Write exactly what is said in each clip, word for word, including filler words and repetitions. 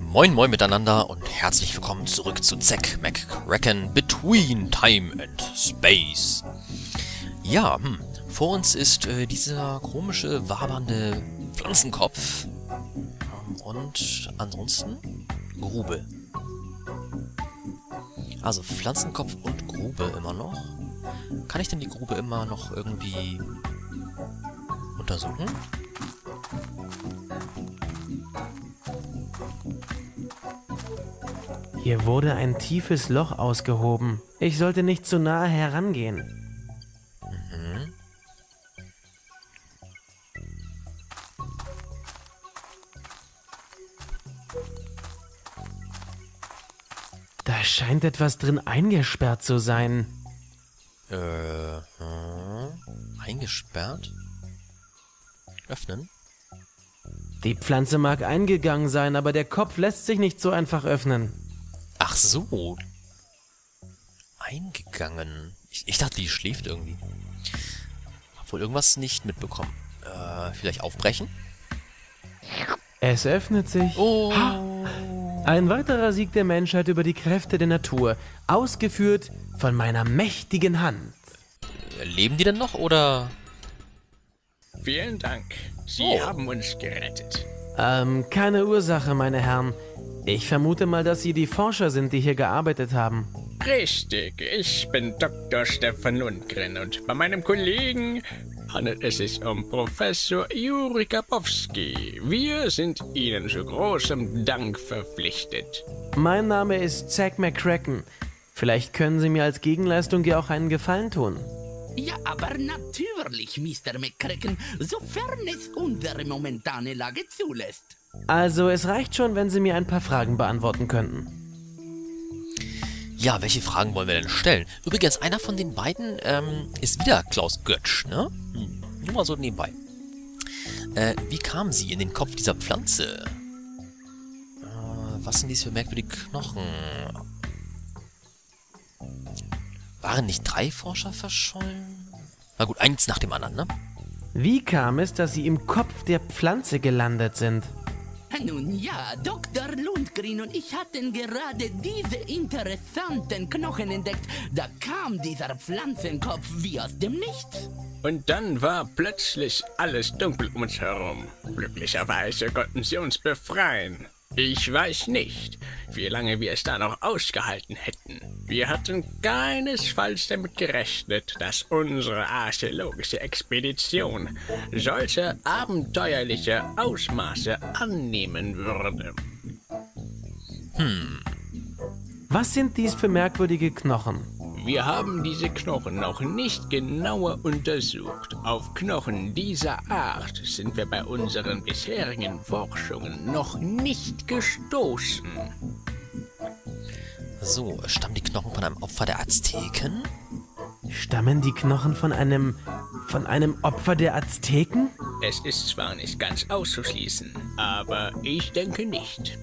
Moin moin miteinander und herzlich willkommen zurück zu Zack McCracken Between Time and Space. Ja, hm, vor uns ist äh, dieser komische, wabernde Pflanzenkopf ähm, und ansonsten Grube. Also Pflanzenkopf und Grube immer noch. Kann ich denn die Grube immer noch irgendwie untersuchen? Hier wurde ein tiefes Loch ausgehoben. Ich sollte nicht zu nahe herangehen. Mhm. Da scheint etwas drin eingesperrt zu sein. Äh, hm. Eingesperrt? Öffnen? Die Pflanze mag eingegangen sein, aber der Kopf lässt sich nicht so einfach öffnen. Ach so. Eingegangen. Ich, ich dachte, die schläft irgendwie. Hab wohl irgendwas nicht mitbekommen. Äh, vielleicht aufbrechen? Es öffnet sich. Oh. Ein weiterer Sieg der Menschheit über die Kräfte der Natur. Ausgeführt von meiner mächtigen Hand. Leben die denn noch, oder? Vielen Dank. Sie Oh. haben uns gerettet. Ähm, keine Ursache, meine Herren. Ich vermute mal, dass Sie die Forscher sind, die hier gearbeitet haben. Richtig, ich bin Doktor Stefan Lundgren und bei meinem Kollegen handelt es sich um Professor Juri Kapowski. Wir sind Ihnen zu großem Dank verpflichtet. Mein Name ist Zack McCracken. Vielleicht können Sie mir als Gegenleistung ja auch einen Gefallen tun. Ja, aber natürlich, Mister McCracken, sofern es unsere momentane Lage zulässt. Also, es reicht schon, wenn Sie mir ein paar Fragen beantworten könnten. Ja, welche Fragen wollen wir denn stellen? Übrigens, einer von den beiden ähm, ist wieder Klaus Götsch, ne? Hm, nur mal so nebenbei. Äh, wie kam sie in den Kopf dieser Pflanze? Äh, was sind dies für merkwürdige Knochen? Waren nicht drei Forscher verschollen? Na gut, eins nach dem anderen, ne? Wie kam es, dass Sie im Kopf der Pflanze gelandet sind? Nun ja, Doktor Lundgren und ich hatten gerade diese interessanten Knochen entdeckt. Da kam dieser Pflanzenkopf wie aus dem Nichts. Und dann war plötzlich alles dunkel um uns herum. Glücklicherweise konnten sie uns befreien. Ich weiß nicht, wie lange wir es da noch ausgehalten hätten. Wir hatten keinesfalls damit gerechnet, dass unsere archäologische Expedition solche abenteuerliche Ausmaße annehmen würde. Hm. Was sind dies für merkwürdige Knochen? Wir haben diese Knochen noch nicht genauer untersucht. Auf Knochen dieser Art sind wir bei unseren bisherigen Forschungen noch nicht gestoßen. So, stammen die Knochen von einem Opfer der Azteken? Stammen die Knochen von einem... von einem Opfer der Azteken? Es ist zwar nicht ganz auszuschließen, aber ich denke nicht.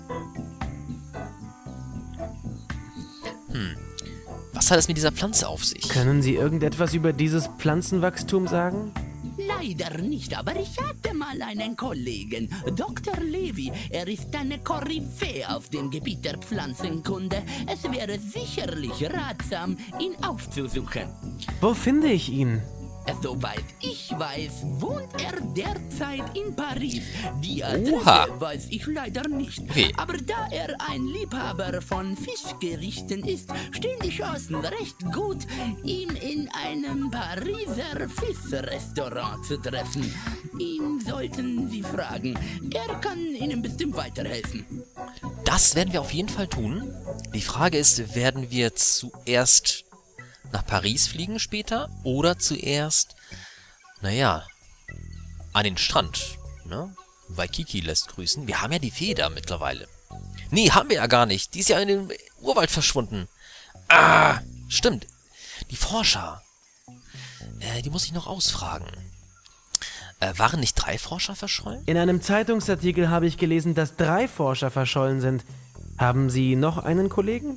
Hm. Was hat es mit dieser Pflanze auf sich? Können Sie irgendetwas über dieses Pflanzenwachstum sagen? Leider nicht, aber ich hatte mal einen Kollegen, Doktor Levi. Er ist eine Koryphäe auf dem Gebiet der Pflanzenkunde. Es wäre sicherlich ratsam, ihn aufzusuchen. Wo finde ich ihn? Soweit ich weiß, wohnt er derzeit in Paris. Die Oha. Adresse weiß ich leider nicht. Okay. Aber da er ein Liebhaber von Fischgerichten ist, stehen die Chancen recht gut, ihn in einem Pariser Fischrestaurant zu treffen. Ihn sollten Sie fragen. Er kann Ihnen bestimmt weiterhelfen. Das werden wir auf jeden Fall tun. Die Frage ist, werden wir zuerst nach Paris fliegen später oder zuerst, naja, an den Strand, ne? Waikiki lässt grüßen. Wir haben ja die Fee da mittlerweile. Nee, haben wir ja gar nicht. Die ist ja in den Urwald verschwunden. Ah, stimmt. Die Forscher. Äh, die muss ich noch ausfragen. Äh, waren nicht drei Forscher verschollen? In einem Zeitungsartikel habe ich gelesen, dass drei Forscher verschollen sind. Haben Sie noch einen Kollegen?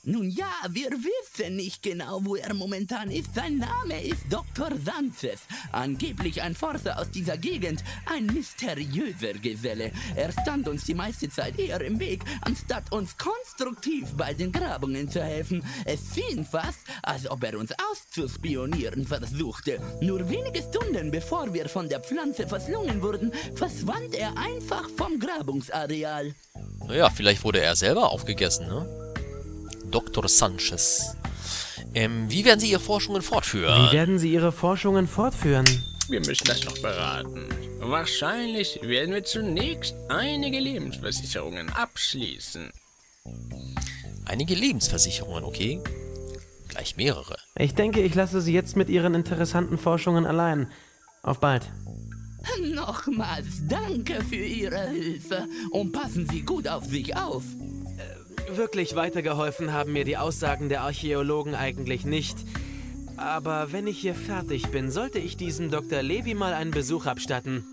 Nun ja, wir wissen nicht genau, wo er momentan ist. Sein Name ist Doktor Sanchez. Angeblich ein Forscher aus dieser Gegend. Ein mysteriöser Geselle. Er stand uns die meiste Zeit eher im Weg, anstatt uns konstruktiv bei den Grabungen zu helfen. Es schien fast, als ob er uns auszuspionieren versuchte. Nur wenige Stunden bevor wir von der Pflanze verschlungen wurden, verschwand er einfach vom Grabungsareal. Naja, vielleicht wurde er selber aufgegessen, ne? Doktor Sanchez. Ähm, wie werden Sie Ihre Forschungen fortführen? Wie werden Sie Ihre Forschungen fortführen? Wir müssen das noch beraten. Wahrscheinlich werden wir zunächst einige Lebensversicherungen abschließen. Einige Lebensversicherungen, okay? Gleich mehrere. Ich denke, ich lasse Sie jetzt mit Ihren interessanten Forschungen allein. Auf bald. Nochmals danke für Ihre Hilfe und passen Sie gut auf sich auf. Wirklich weitergeholfen haben mir die Aussagen der Archäologen eigentlich nicht. Aber wenn ich hier fertig bin, sollte ich diesem Doktor Levi mal einen Besuch abstatten.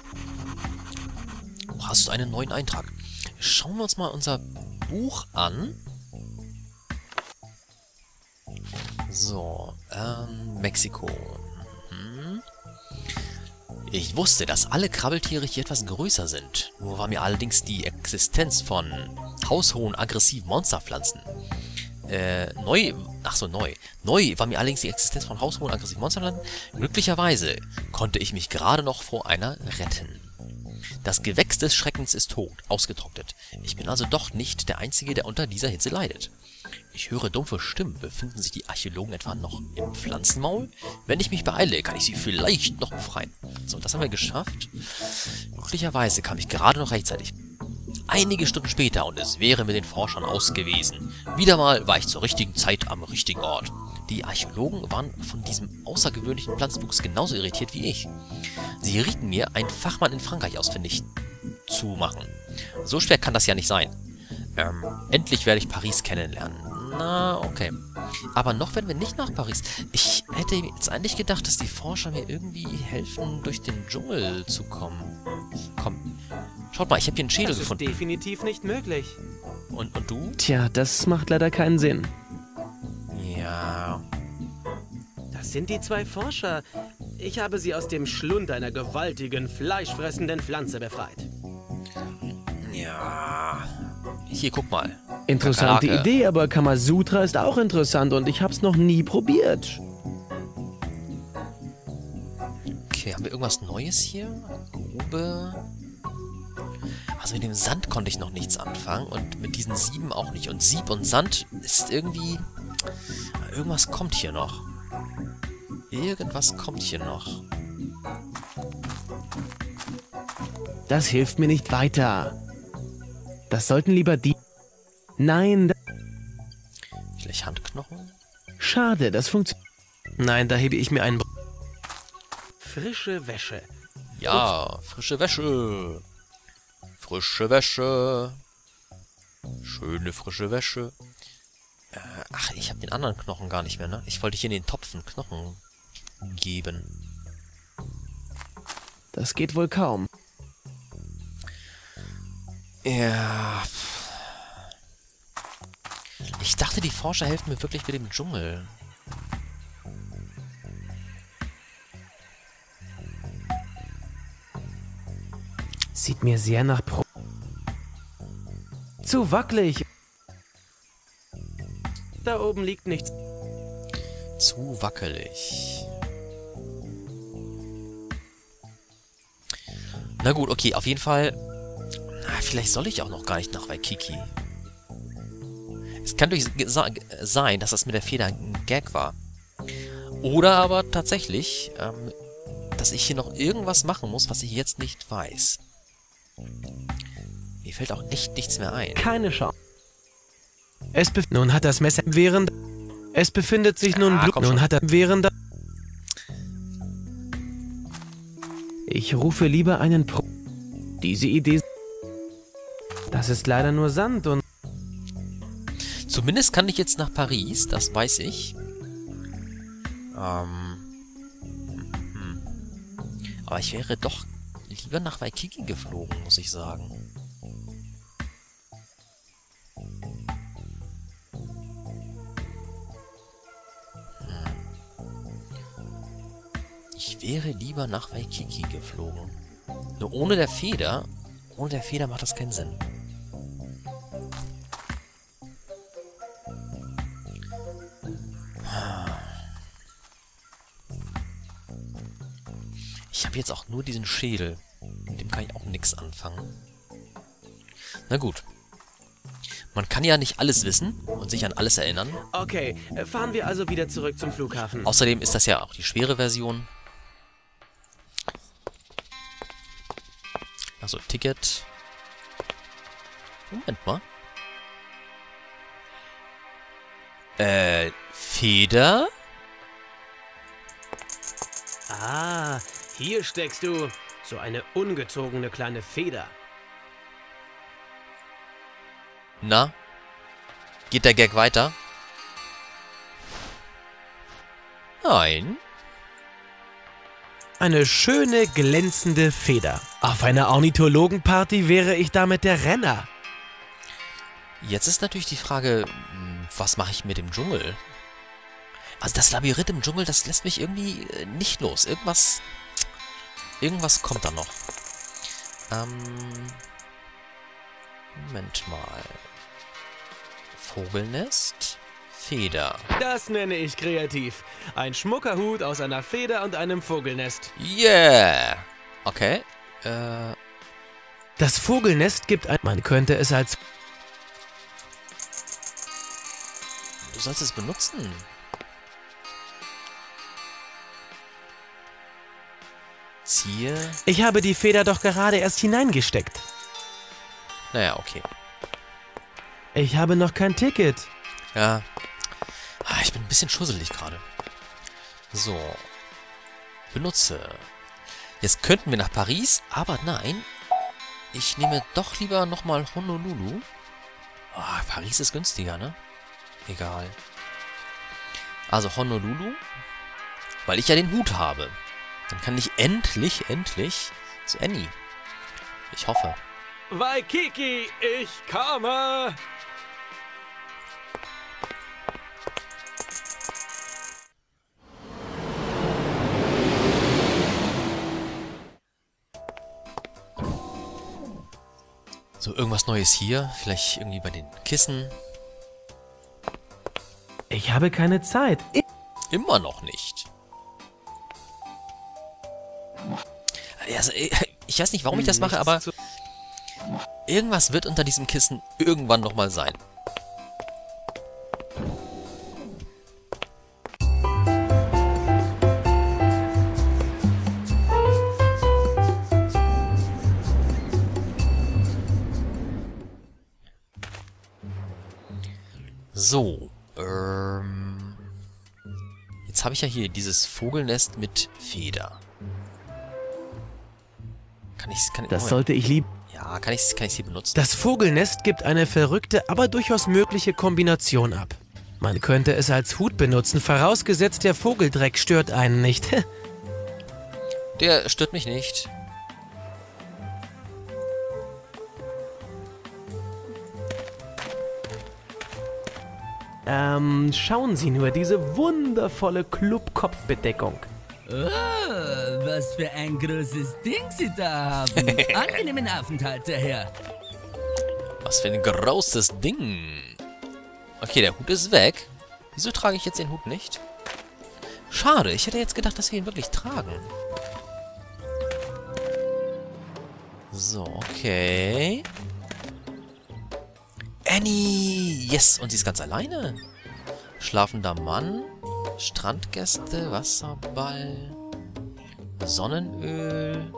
Oh, hast du einen neuen Eintrag? Schauen wir uns mal unser Buch an. So, ähm, Mexiko. Mhm. Ich wusste, dass alle Krabbeltiere hier etwas größer sind. Nur war mir allerdings die Existenz von haushohen, aggressiven Monsterpflanzen äh, neu. Ach so, neu. Neu war mir allerdings die Existenz von haushohen, aggressiven Monsterpflanzen. Glücklicherweise konnte ich mich gerade noch vor einer retten. Das Gewächs des Schreckens ist tot, ausgetrocknet. Ich bin also doch nicht der Einzige, der unter dieser Hitze leidet. Ich höre dumpfe Stimmen. Befinden sich die Archäologen etwa noch im Pflanzenmaul? Wenn ich mich beeile, kann ich sie vielleicht noch befreien. So, das haben wir geschafft. Glücklicherweise kam ich gerade noch rechtzeitig. Einige Stunden später und es wäre mit den Forschern aus gewesen. Wieder mal war ich zur richtigen Zeit am richtigen Ort. Die Archäologen waren von diesem außergewöhnlichen Pflanzenwuchs genauso irritiert wie ich. Sie rieten mir, einen Fachmann in Frankreich ausfindig zu machen. So schwer kann das ja nicht sein. Ähm, endlich werde ich Paris kennenlernen. Na, okay. Aber noch werden wir nicht nach Paris. Ich hätte jetzt eigentlich gedacht, dass die Forscher mir irgendwie helfen, durch den Dschungel zu kommen. Komm. Schaut mal, ich habe hier einen Schädel Das ist gefunden. definitiv nicht möglich. Und, und du? Tja, das macht leider keinen Sinn. Ja. Das sind die zwei Forscher. Ich habe sie aus dem Schlund einer gewaltigen, fleischfressenden Pflanze befreit. Ja. Hier, guck mal. Interessante Kakerlake. Idee, aber Kamasutra ist auch interessant und ich hab's noch nie probiert. Okay, haben wir irgendwas Neues hier? Grube. Also mit dem Sand konnte ich noch nichts anfangen und mit diesen Sieben auch nicht. Und Sieb und Sand ist irgendwie... Irgendwas kommt hier noch. Irgendwas kommt hier noch. Das hilft mir nicht weiter. Das sollten lieber die... Nein, da... Vielleicht Handknochen? Schade, das funktioniert... Nein, da hebe ich mir einen... Frische Wäsche. Ja, frische Wäsche. Frische Wäsche. Schöne frische Wäsche. Äh, ach, ich habe den anderen Knochen gar nicht mehr, ne? Ich wollte hier in den Topf einen Knochen geben. Das geht wohl kaum. Ja. Ich dachte, die Forscher helfen mir wirklich mit dem Dschungel. Sieht mir sehr nach Pro... Zu wackelig. Da oben liegt nichts. Zu wackelig. Na gut, okay, auf jeden Fall... Na, vielleicht soll ich auch noch gar nicht nach Waikiki. Es kann durch sein, dass das mit der Feder ein Gag war. Oder aber tatsächlich, ähm, dass ich hier noch irgendwas machen muss, was ich jetzt nicht weiß. Mir fällt auch echt nichts mehr ein. Keine Chance. Es bef nun hat das Messer während... Es befindet sich nun... Ah, Blut komm nun schon. hat er während... Ich rufe lieber einen Pro... Diese Idee... Das ist leider nur Sand und... Zumindest kann ich jetzt nach Paris, das weiß ich. Ähm. hm. Aber ich wäre doch lieber nach Waikiki geflogen, muss ich sagen. wäre lieber nach Waikiki geflogen. Nur ohne der Feder, ohne der Feder macht das keinen Sinn. Ich habe jetzt auch nur diesen Schädel. Mit dem kann ich auch nichts anfangen. Na gut. Man kann ja nicht alles wissen und sich an alles erinnern. Okay, fahren wir also wieder zurück zum Flughafen. Außerdem ist das ja auch die schwere Version. Achso, Ticket. Moment mal. Äh, Feder? Ah, hier steckst du. So eine ungezogene kleine Feder. Na? Geht der Gag weiter? Nein. Eine schöne, glänzende Feder. Auf einer Ornithologenparty wäre ich damit der Renner. Jetzt ist natürlich die Frage, was mache ich mit dem Dschungel? Also das Labyrinth im Dschungel, das lässt mich irgendwie äh, nicht los. Irgendwas... Irgendwas kommt da noch. Ähm... Moment mal. Vogelnest? Feder. Das nenne ich kreativ. Ein schmucker Hut aus einer Feder und einem Vogelnest. Yeah! Okay. Äh... Das Vogelnest gibt ein... Man könnte es als... Du sollst es benutzen. Ziehe... Ich habe die Feder doch gerade erst hineingesteckt. Naja, okay. Ich habe noch kein Ticket. Ja. Ah, ich bin ein bisschen schusselig gerade. So. Benutze. Jetzt könnten wir nach Paris, aber nein. Ich nehme doch lieber nochmal Honolulu. Oh, Paris ist günstiger, ne? Egal. Also Honolulu. Weil ich ja den Hut habe. Dann kann ich endlich, endlich zu Annie. Ich hoffe. Waikiki, ich komme! So, irgendwas Neues hier. Vielleicht irgendwie bei den Kissen. Ich habe keine Zeit. Ich Immer noch nicht. Also, ich weiß nicht, warum ich das mache, aber irgendwas wird unter diesem Kissen irgendwann nochmal sein. So, ähm... Jetzt habe ich ja hier dieses Vogelnest mit Feder. Kann ich kann Das Moment. sollte ich lieb... Ja, kann ich kann ich hier benutzen? Das Vogelnest gibt eine verrückte, aber durchaus mögliche Kombination ab. Man könnte es als Hut benutzen, vorausgesetzt der Vogeldreck stört einen nicht. Der stört mich nicht. ähm, schauen Sie nur, diese wundervolle Club-Kopfbedeckung. Oh, was für ein großes Ding Sie da haben. Angenehmen Aufenthalt, der Herr. Was für ein großes Ding. Okay, der Hut ist weg. Wieso trage ich jetzt den Hut nicht? Schade, ich hätte jetzt gedacht, dass wir ihn wirklich tragen. So, okay. Annie! Yes! Und sie ist ganz alleine. Schlafender Mann. Strandgäste. Wasserball. Sonnenöl.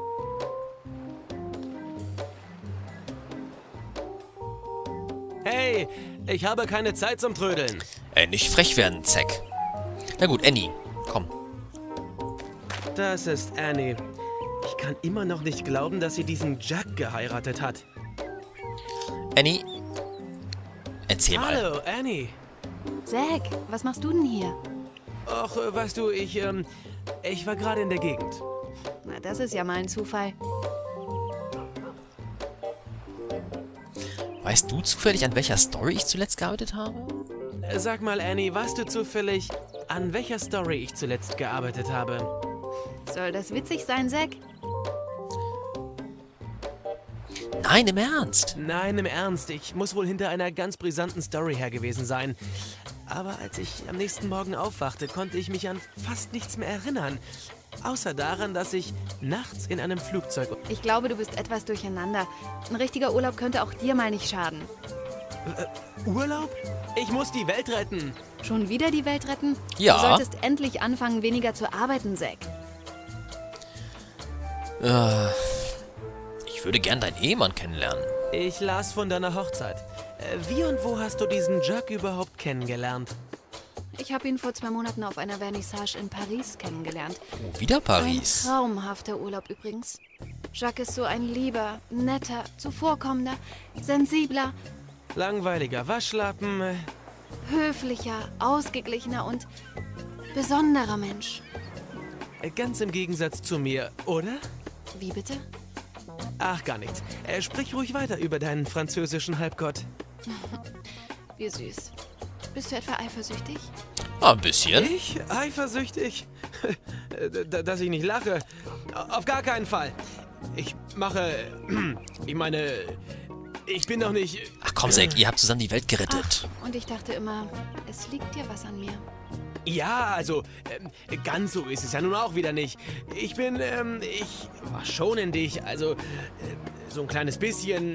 Hey, ich habe keine Zeit zum Trödeln. Ey, nicht frech werden, Zack. Na gut, Annie. Komm. Das ist Annie. Ich kann immer noch nicht glauben, dass sie diesen Jack geheiratet hat. Annie. Erzähl mal. Hallo, Annie. Zack, was machst du denn hier? Ach, äh, weißt du, ich, ähm, ich war gerade in der Gegend. Na, das ist ja mal ein Zufall. Weißt du zufällig, an welcher Story ich zuletzt gearbeitet habe? Äh, Sag mal, Annie, weißt du zufällig, an welcher Story ich zuletzt gearbeitet habe? Soll das witzig sein, Zack? Nein, im Ernst. Nein, im Ernst. Ich muss wohl hinter einer ganz brisanten Story her gewesen sein. Aber als ich am nächsten Morgen aufwachte, konnte ich mich an fast nichts mehr erinnern. Außer daran, dass ich nachts in einem Flugzeug... Ich glaube, du bist etwas durcheinander. Ein richtiger Urlaub könnte auch dir mal nicht schaden. Äh, Urlaub? Ich muss die Welt retten. Schon wieder die Welt retten? Ja. Du solltest endlich anfangen, weniger zu arbeiten, Zack. Äh, ich würde gern deinen Ehemann kennenlernen. Ich las von deiner Hochzeit. Äh, wie und wo hast du diesen Jack überhaupt kennengelernt? Ich habe ihn vor zwei Monaten auf einer Vernissage in Paris kennengelernt. Oh, wieder Paris. Ein traumhafter Urlaub übrigens. Jacques ist so ein lieber, netter, zuvorkommender, sensibler, Langweiliger Waschlappen. äh, höflicher, ausgeglichener und besonderer Mensch. Ganz im Gegensatz zu mir, oder? Wie bitte? Ach, gar nichts. Äh, sprich ruhig weiter über deinen französischen Halbgott. Wie süß. Bist du etwa eifersüchtig? Ah, ein bisschen. Ich? Eifersüchtig? D- Dass ich nicht lache? Auf gar keinen Fall. Ich mache... Ich meine... Ich bin doch nicht... Ach komm, Zack, ihr habt zusammen die Welt gerettet. Ach, und ich dachte immer, es liegt dir was an mir. Ja, also, ähm, ganz so ist es ja nun auch wieder nicht. Ich bin, ähm, ich war schon in dich, also, äh, so ein kleines bisschen,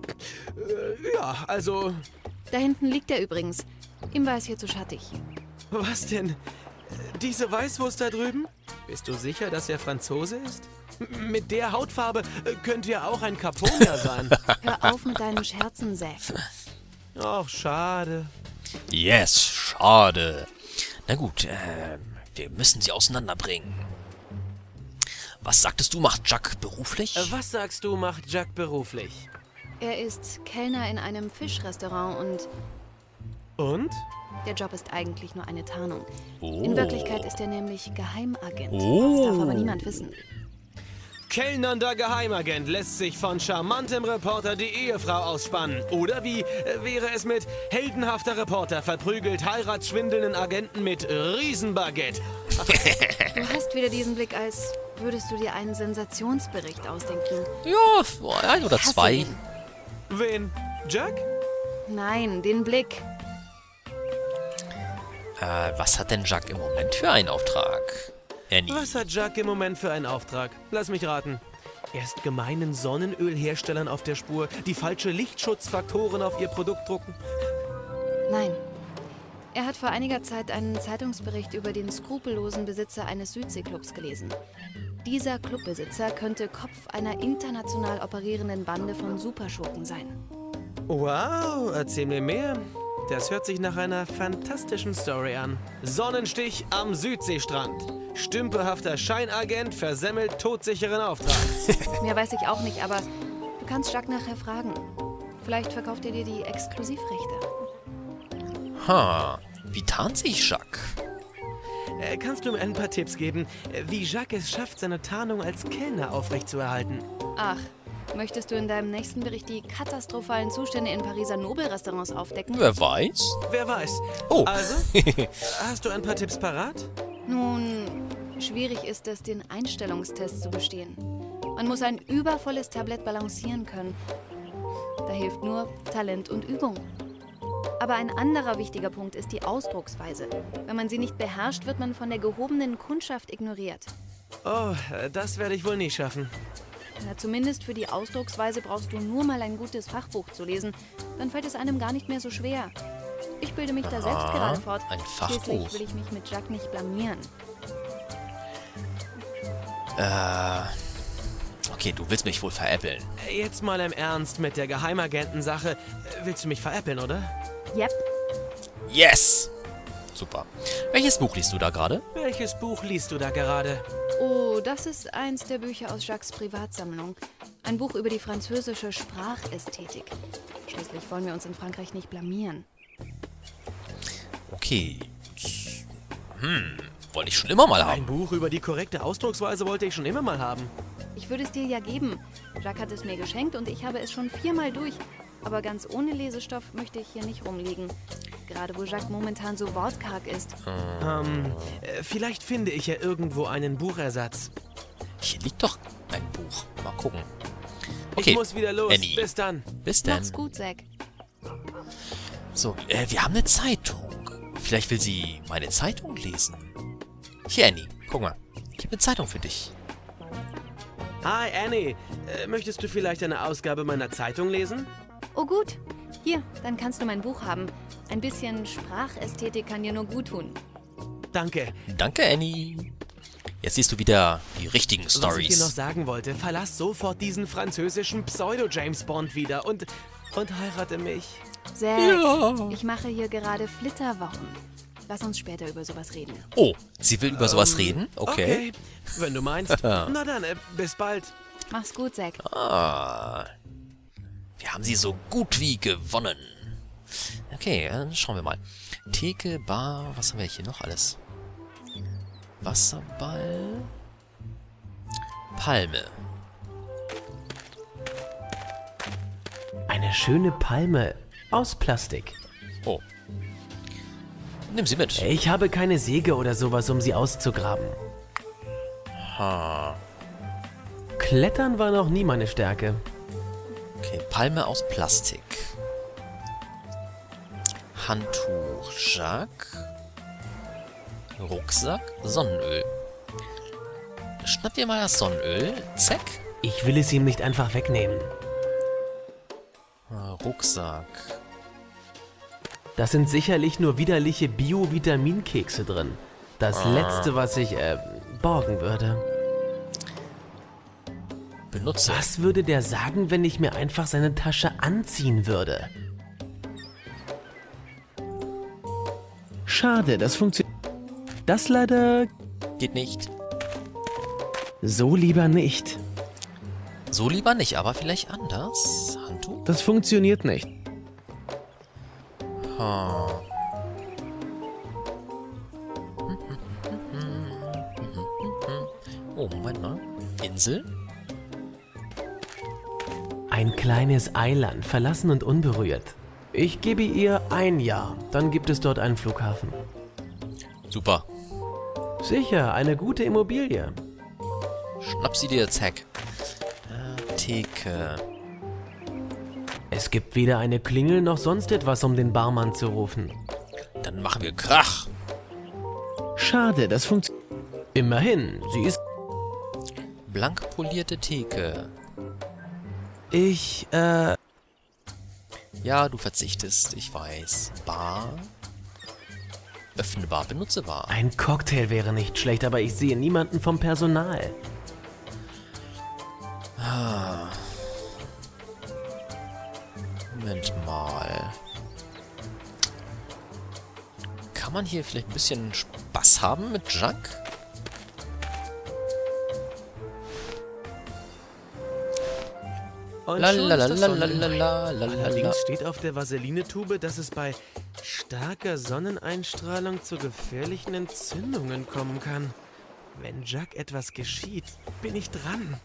äh, ja, also, Da hinten liegt er übrigens. Ihm war es hier zu schattig. was denn? Diese Weißwurst da drüben? Bist du sicher, dass er Franzose ist? M- Mit der Hautfarbe äh, könnte ja auch ein Caponia sein. Hör auf mit deinen Scherzen, Zack. Ach, schade. Yes, schade. Na gut, äh, wir müssen sie auseinanderbringen. Was sagtest du, macht Jack beruflich? Äh, Was sagst du, macht Jack beruflich? Er ist Kellner in einem Fischrestaurant und Und? der Job ist eigentlich nur eine Tarnung. Oh. In Wirklichkeit ist er nämlich Geheimagent. Oh. Das darf aber niemand wissen. Kellnernder Geheimagent lässt sich von charmantem Reporter die Ehefrau ausspannen. Oder wie äh, wäre es mit heldenhafter Reporter verprügelt heiratsschwindelnden Agenten mit Riesenbaguette? Du hast wieder diesen Blick, als würdest du dir einen Sensationsbericht ausdenken. Ja, ein oder Hasse zwei. ihn. Wen? Jack? Nein, den Blick. Äh, was hat denn Jack im Moment für einen Auftrag? Annie. Was hat Jack im Moment für einen Auftrag? Lass mich raten. Er ist gemeinen Sonnenölherstellern auf der Spur, die falsche Lichtschutzfaktoren auf ihr Produkt drucken. Nein. Er hat vor einiger Zeit einen Zeitungsbericht über den skrupellosen Besitzer eines Südseeclubs gelesen. Dieser Clubbesitzer könnte Kopf einer international operierenden Bande von Superschurken sein. Wow, erzähl mir mehr. Das hört sich nach einer fantastischen Story an. Sonnenstich am Südseestrand. Stümperhafter Scheinagent versemmelt todsicheren Auftrag. Mehr weiß ich auch nicht, aber du kannst Jacques nachher fragen. Vielleicht verkauft er dir die Exklusivrechte. Ha, wie tarnt sich Jack? Äh, kannst du mir ein paar Tipps geben, äh, wie Jacques es schafft, seine Tarnung als Kellner aufrechtzuerhalten? Ach, möchtest du in deinem nächsten Bericht die katastrophalen Zustände in Pariser Nobelrestaurants aufdecken? Wer weiß? Wer weiß. Oh. Also, hast du ein paar Tipps parat? Nun, schwierig ist es, den Einstellungstest zu bestehen. Man muss ein übervolles Tablett balancieren können. Da hilft nur Talent und Übung. Aber ein anderer wichtiger Punkt ist die Ausdrucksweise. Wenn man sie nicht beherrscht, wird man von der gehobenen Kundschaft ignoriert. Oh, äh, das werde ich wohl nie schaffen. Na, zumindest für die Ausdrucksweise brauchst du nur mal ein gutes Fachbuch zu lesen. Dann fällt es einem gar nicht mehr so schwer. Ich bilde mich da selbst gerade fort. ein Fachbuch. Schließlich will ich mich mit Jacques nicht blamieren. Äh, okay, du willst mich wohl veräppeln. Äh, Jetzt mal im Ernst mit der Geheimagentensache. Äh, Willst du mich veräppeln, oder? Yep. Yes! Super. Welches Buch liest du da gerade? Welches Buch liest du da gerade? Oh, das ist eins der Bücher aus Jacques' Privatsammlung. Ein Buch über die französische Sprachästhetik. Schließlich wollen wir uns in Frankreich nicht blamieren. Okay. Hm, wollte ich schon immer mal Ein haben. Buch über die korrekte Ausdrucksweise wollte ich schon immer mal haben. Ich würde es dir ja geben. Jacques hat es mir geschenkt und ich habe es schon viermal durch. Aber ganz ohne Lesestoff möchte ich hier nicht rumliegen. Gerade wo Jacques momentan so wortkarg ist. Ähm, äh, vielleicht finde ich ja irgendwo einen Buchersatz. Hier liegt doch ein Buch. Mal gucken. Okay, Ich muss wieder los. Annie. Bis dann. Bis dann. Mach's gut, Zack. So, äh, wir haben eine Zeitung. Vielleicht will sie meine Zeitung lesen. Hier, Annie. Guck mal. Ich habe eine Zeitung für dich. Hi, Annie. Äh, möchtest du vielleicht eine Ausgabe meiner Zeitung lesen? Oh gut. Hier, dann kannst du mein Buch haben. Ein bisschen Sprachästhetik kann dir nur gut tun. Danke. Danke, Annie. Jetzt siehst du wieder die richtigen Was ich dir noch Stories. sagen wollte, verlass sofort diesen französischen Pseudo-James Bond wieder und, und heirate mich. Zack, Ja. ich mache hier gerade Flitterwochen. Lass uns später über sowas reden. Oh, sie will über sowas reden? Okay. Okay, wenn du meinst. Na dann, äh, bis bald. Mach's gut, Zack. Ah. Wir haben sie so gut wie gewonnen. Okay, dann schauen wir mal. Theke, Bar, was haben wir hier noch alles? Wasserball. Palme. Eine schöne Palme aus Plastik. Oh. Nimm sie mit. Ich habe keine Säge oder sowas, um sie auszugraben. Ha. Klettern war noch nie meine Stärke. Okay, Palme aus Plastik. Handtuch, Jacques. Rucksack, Sonnenöl. Schnapp dir mal das Sonnenöl. Zack. Ich will es ihm nicht einfach wegnehmen. Ah, Rucksack. Das sind sicherlich nur widerliche Bio-Vitaminkekse drin. Das letzte, was ich, äh, borgen würde. Benutze. Was würde der sagen, wenn ich mir einfach seine Tasche anziehen würde? Schade, das funktioniert. Das leider Geht nicht. so lieber nicht. So lieber nicht, aber vielleicht anders. Handtuch? Das funktioniert nicht. Ha. Oh, Moment mal. Insel? Ein kleines Eiland, verlassen und unberührt. Ich gebe ihr ein Jahr, dann gibt es dort einen Flughafen. Super. Sicher, eine gute Immobilie. Schnapp sie dir, zack. Äh, Theke. Es gibt weder eine Klingel noch sonst etwas, um den Barmann zu rufen. Dann machen wir Krach. Schade, das funktioniert. Immerhin, sie ist... Blank polierte Theke. Ich, äh... Ja, du verzichtest, ich weiß. Bar. Öffne Bar, benutze Bar. Ein Cocktail wäre nicht schlecht, aber ich sehe niemanden vom Personal. Ah. Moment mal. Kann man hier vielleicht ein bisschen Spaß haben mit Jacques? Und La schon la la ist das la Sonnenschein. la la la la la. Allerdings steht auf der Vaseline-Tube, dass es bei starker Sonneneinstrahlung zu gefährlichen Entzündungen kommen kann. Wenn Jacques etwas geschieht, bin ich dran.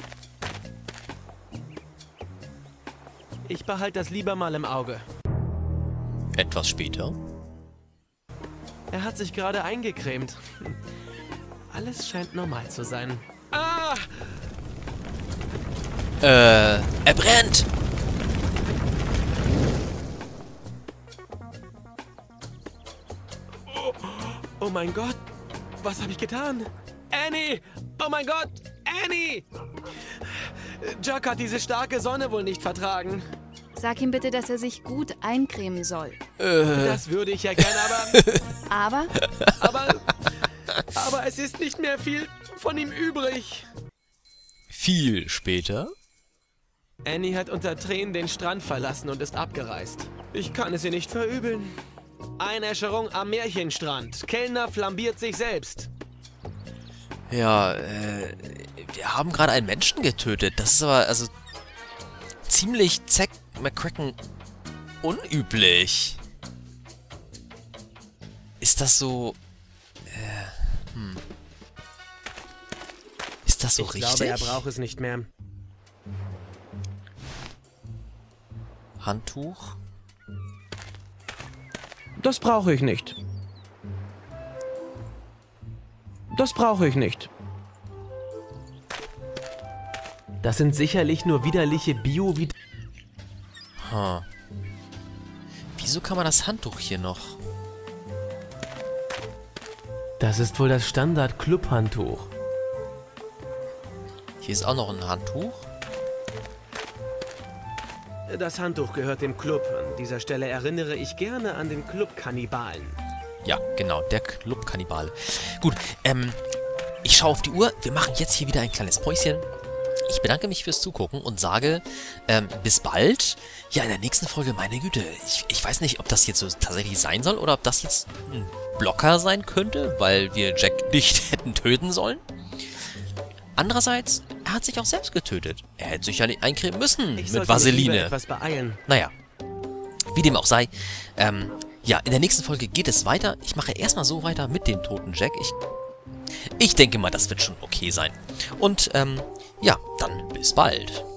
Ich behalte das lieber mal im Auge. Etwas später. Er hat sich gerade eingecremt. Alles scheint normal zu sein. Ah! Äh, er brennt! Oh mein Gott, was habe ich getan? Annie! Oh mein Gott! Annie! Jacques hat diese starke Sonne wohl nicht vertragen. Sag ihm bitte, dass er sich gut eincremen soll. Das würde ich ja gerne, aber, Aber aber... Aber es ist nicht mehr viel von ihm übrig. Viel später. Annie hat unter Tränen den Strand verlassen und ist abgereist. Ich kann es ihr nicht verübeln. Einäscherung am Märchenstrand. Kellner flambiert sich selbst. Ja, äh, wir haben gerade einen Menschen getötet. Das ist aber, also, ziemlich Zack McCracken unüblich. Ist das so, äh, hm. Ist das so Ich richtig? glaube, er braucht es nicht mehr. Handtuch? Das brauche ich nicht. Das brauche ich nicht. Das sind sicherlich nur widerliche bio vit Hm. Wieso kann man das Handtuch hier noch? Das ist wohl das Standard-Club-Handtuch. Hier ist auch noch ein Handtuch. Das Handtuch gehört dem Club. An dieser Stelle erinnere ich gerne an den Club-Kannibalen. Ja, genau, der Club-Kannibale. Gut, ähm, ich schaue auf die Uhr. Wir machen jetzt hier wieder ein kleines Päuschen. Ich bedanke mich fürs Zugucken und sage, ähm, bis bald. Ja, in der nächsten Folge, meine Güte, ich, ich weiß nicht, ob das jetzt so tatsächlich sein soll oder ob das jetzt ein Blocker sein könnte, weil wir Jack nicht hätten töten sollen. Andererseits, er hat sich auch selbst getötet. Er hätte sich ja nicht eincremen müssen Ich mit sollte mich lieber Vaseline. etwas beeilen. Naja, wie dem auch sei. Ähm, ja, in der nächsten Folge geht es weiter. Ich mache erstmal so weiter mit dem toten Jack. Ich, ich denke mal, das wird schon okay sein. Und, ähm, ja, dann bis bald.